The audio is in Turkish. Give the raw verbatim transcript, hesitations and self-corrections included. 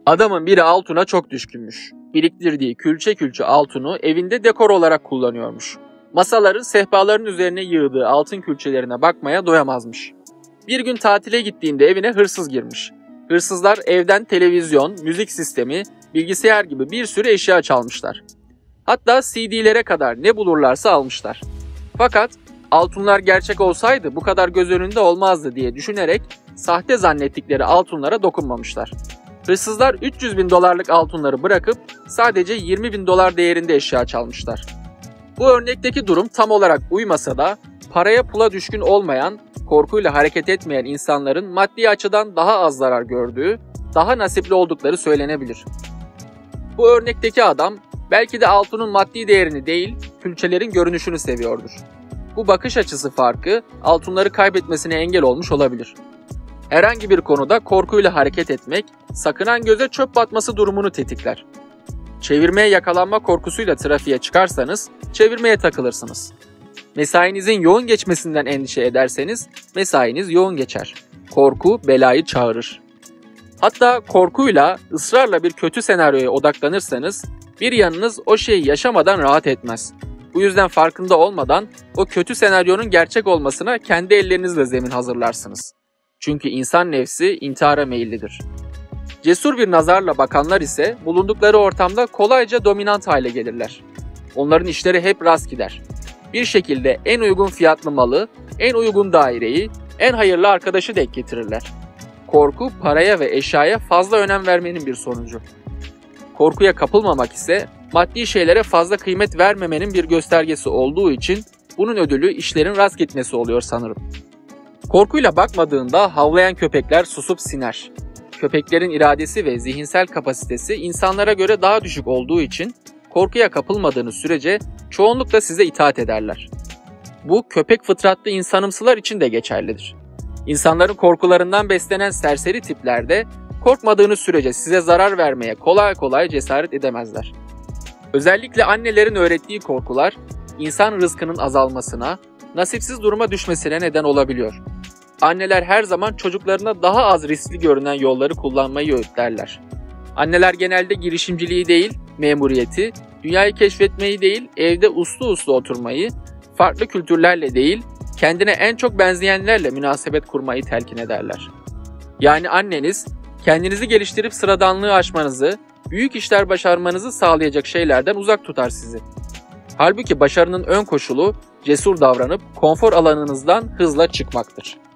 Adamın biri altına çok düşkünmüş. Biriktirdiği külçe külçe altını evinde dekor olarak kullanıyormuş. Masaların, sehpaların üzerine yığdığı altın külçelerine bakmaya doyamazmış. Bir gün tatile gittiğinde evine hırsız girmiş. Hırsızlar evden televizyon, müzik sistemi, bilgisayar gibi bir sürü eşya çalmışlar. Hatta C D'lere kadar ne bulurlarsa almışlar. Fakat altınlar gerçek olsaydı bu kadar göz önünde olmazdı diye düşünerek sahte zannettikleri altınlara dokunmamışlar. Hırsızlar üç yüz bin dolarlık altınları bırakıp sadece yirmi bin dolar değerinde eşya çalmışlar. Bu örnekteki durum tam olarak uymasa da paraya pula düşkün olmayan, korkuyla hareket etmeyen insanların maddi açıdan daha az zarar gördüğü, daha nasipli oldukları söylenebilir. Bu örnekteki adam belki de altının maddi değerini değil, külçelerin görünüşünü seviyordur. Bu bakış açısı farkı altınları kaybetmesine engel olmuş olabilir. Herhangi bir konuda korkuyla hareket etmek, sakınan göze çöp batması durumunu tetikler. Çevirmeye yakalanma korkusuyla trafiğe çıkarsanız, çevirmeye takılırsınız. Mesainizin yoğun geçmesinden endişe ederseniz, mesainiz yoğun geçer. Korku belayı çağırır. Hatta korkuyla, ısrarla bir kötü senaryoya odaklanırsanız, bir yanınız o şeyi yaşamadan rahat etmez. Bu yüzden farkında olmadan o kötü senaryonun gerçek olmasına kendi ellerinizle zemin hazırlarsınız. Çünkü insan nefsi intihara meyillidir. Cesur bir nazarla bakanlar ise bulundukları ortamda kolayca dominant hale gelirler. Onların işleri hep rast gider. Bir şekilde en uygun fiyatlı malı, en uygun daireyi, en hayırlı arkadaşı denk getirirler. Korku, paraya ve eşyaya fazla önem vermenin bir sonucu. Korkuya kapılmamak ise maddi şeylere fazla kıymet vermemenin bir göstergesi olduğu için bunun ödülü işlerin rast gitmesi oluyor sanırım. Korkuyla bakmadığında havlayan köpekler susup siner. Köpeklerin iradesi ve zihinsel kapasitesi insanlara göre daha düşük olduğu için korkuya kapılmadığınız sürece çoğunlukla size itaat ederler. Bu köpek fıtratlı insanımsılar için de geçerlidir. İnsanların korkularından beslenen serseri tiplerde korkmadığınız sürece size zarar vermeye kolay kolay cesaret edemezler. Özellikle annelerin öğrettiği korkular insan rızkının azalmasına, nasipsiz duruma düşmesine neden olabiliyor. Anneler her zaman çocuklarına daha az riskli görünen yolları kullanmayı öğütlerler. Anneler genelde girişimciliği değil, memuriyeti, dünyayı keşfetmeyi değil, evde uslu uslu oturmayı, farklı kültürlerle değil, kendine en çok benzeyenlerle münasebet kurmayı telkin ederler. Yani anneniz, kendinizi geliştirip sıradanlığı aşmanızı, büyük işler başarmanızı sağlayacak şeylerden uzak tutar sizi. Halbuki başarının ön koşulu, cesur davranıp konfor alanınızdan hızla çıkmaktır.